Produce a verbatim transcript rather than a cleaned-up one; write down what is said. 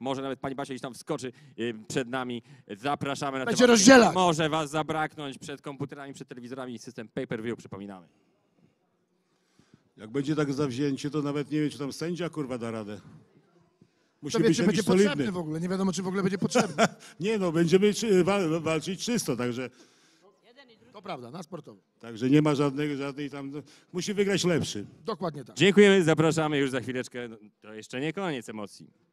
Może nawet pani Basia gdzieś tam wskoczy y, przed nami. Zapraszamy na Będzie temat. rozdzielać. Może was zabraknąć przed komputerami, przed telewizorami. System pay-per-view, przypominamy. Jak będzie tak zawzięcie, to nawet nie wiem, czy tam sędzia kurwa da radę. Musi To wie, być czy jakiś będzie potrzebny solidny. w ogóle. Nie wiadomo, czy w ogóle będzie potrzebny. Nie no, będziemy czy, wal, walczyć czysto, także, To prawda, na sportowo. także nie ma żadnej, żadnej tam... No, musi wygrać lepszy. Dokładnie tak. Dziękujemy, zapraszamy już za chwileczkę. To jeszcze nie koniec emocji.